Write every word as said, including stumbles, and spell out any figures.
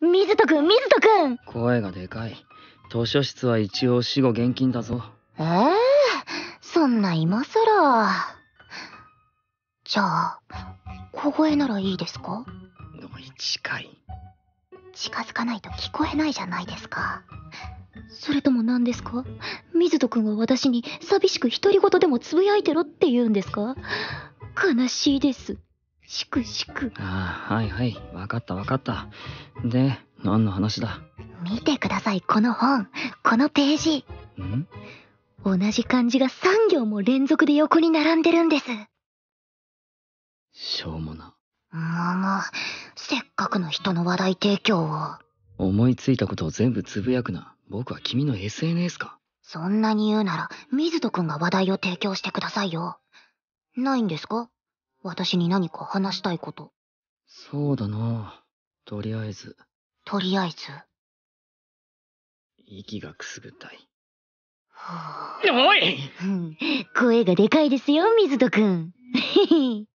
水戸くん、水戸くん。 声がでかい。図書室は一応死後現金だぞ。 ええー、そんな今さら。じゃあ、小声ならいいですか？ 近い。 近づかないと聞こえないじゃないですか。それとも何ですか？水戸くんは私に寂しく独り言でもつぶやいてろって言うんですか？悲しいです。しくしく。 ああ、はいはい。わかったわかった。で、何の話だ？ 見てください、この本。このページ。 ん？ 同じ漢字がさん行も連続で横に並んでるんです。 しょうもな。 もも、せっかくの人の話題提供を。 思いついたことを全部つぶやくな。僕は君の エスエヌエス か。 そんなに言うなら、水戸くんが話題を提供してくださいよ。ないんですか？私に何か話したいこと。 そうだな。とりあえず。 とりあえず。 息がくすぐったい。 はぁ。おい！ 声がでかいですよ、水戸くん。